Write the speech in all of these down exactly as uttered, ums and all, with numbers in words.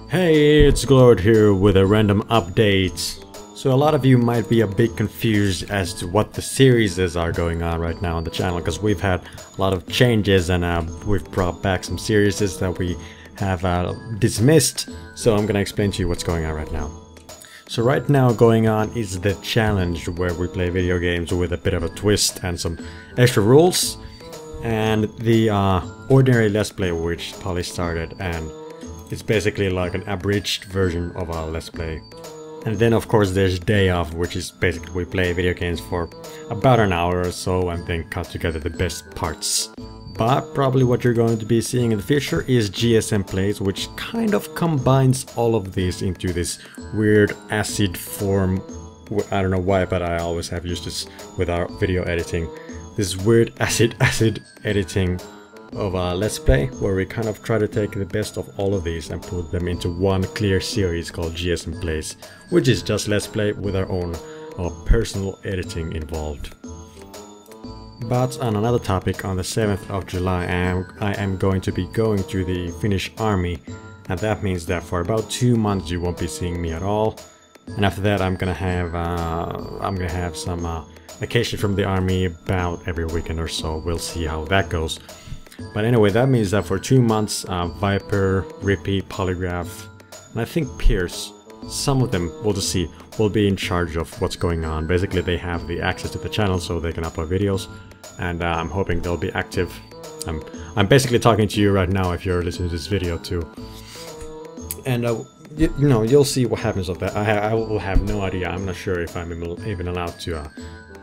Hey, it's Glord here with a random update. So a lot of you might be a bit confused as to what the series are going on right now on the channel, because we've had a lot of changes and uh, we've brought back some series that we have uh, dismissed. So I'm gonna explain to you what's going on right now. So right now going on is the challenge, where we play video games with a bit of a twist and some extra rules, and the uh, ordinary Let's Play, which Polly started, and it's basically like an abridged version of our Let's Play. And then of course there's Day Off, which is basically we play video games for about an hour or so and then cut together the best parts. But probably what you're going to be seeing in the future is G S M Plays, which kind of combines all of these into this weird acid form. I don't know why, but I always have used this with our video editing. This weird acid acid editing of a Let's Play, where we kind of try to take the best of all of these and put them into one clear series called G S M Plays, which is just Let's Play with our own uh, personal editing involved. But on another topic, on the seventh of July I am, I am going to be going to the Finnish army, and that means that for about two months you won't be seeing me at all. And after that I'm gonna have uh, I'm gonna have some uh, vacation from the army about every weekend or so. We'll see how that goes. But anyway, that means that for two months, uh, Viper, Rippy, Polygraph, and I think Pierce, some of them, we'll just see, will be in charge of what's going on. Basically, they have the access to the channel so they can upload videos, and uh, I'm hoping they'll be active. I'm, I'm basically talking to you right now if you're listening to this video too. And, uh, you, you know, you'll see what happens with that. I, I will have no idea. I'm not sure if I'm even allowed to uh,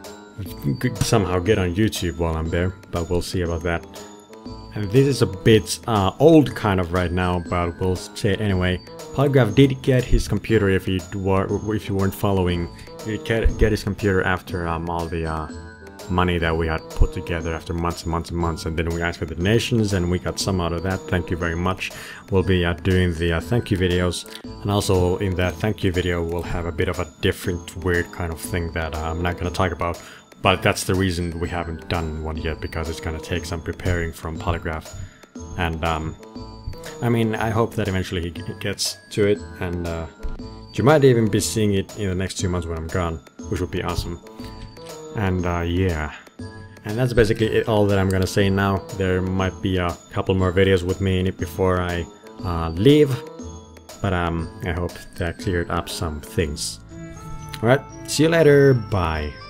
somehow get on YouTube while I'm there, but we'll see about that. And this is a bit uh, old kind of right now, but we'll say it anyway. Polygraph did get his computer, if you were, if you weren't following, he did get his computer after um, all the uh, money that we had put together after months and months and months, and then we asked for the donations and we got some out of that. Thank you very much. We'll be uh, doing the uh, thank you videos, and also in that thank you video we'll have a bit of a different weird kind of thing that uh, I'm not going to talk about. But that's the reason we haven't done one yet, because it's gonna take some preparing from Polygraph. And um, I mean, I hope that eventually he gets to it, and uh, you might even be seeing it in the next two months when I'm gone, which would be awesome. And uh, yeah, and that's basically it, all that I'm gonna say now. There might be a couple more videos with me in it before I uh, leave, but um, I hope that cleared up some things. Alright, see you later, bye.